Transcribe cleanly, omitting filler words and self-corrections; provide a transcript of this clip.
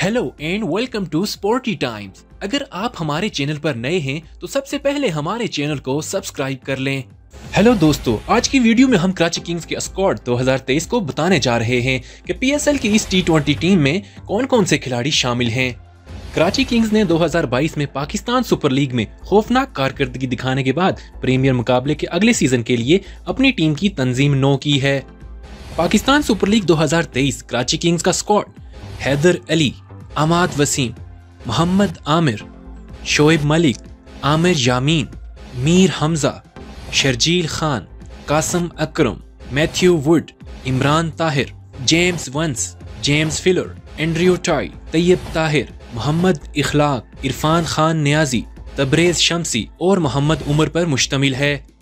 Hello and welcome to Sporty Times. अगर आप हमारे चैनल पर नए हैं तो सबसे पहले हमारे चैनल को सब्सक्राइब कर लें। हेलो दोस्तों, आज की वीडियो में हम कराची किंग्स के स्क्वाड 2023 को बताने जा रहे हैं कि पीएसएल की इस टी20 टीम में कौन कौन से खिलाड़ी शामिल हैं। कराची किंग्स ने 2022 में पाकिस्तान सुपर लीग में खौफनाक कारकर्दगी दिखाने के बाद प्रीमियर मुकाबले के अगले सीजन के लिए अपनी टीम की तंजीम नौ की है। Pakistan Super League 2023 Karachi Kings का squad Haider Ali, Imad Wasim, Mohammad Amir, Shoaib Malik, Amir Yamin, Mir Hamza, Sharjeel Khan, Qasim Akram, Matthew Wood, Imran Tahir, James Vince, James Fuller, Andrew Tye, Tayyab Tahir, Mohammad Akhlaq, Irfan Khan Niazi, Tabraiz Shamsi और मोहम्मद उमर पर मुश्तमिल है।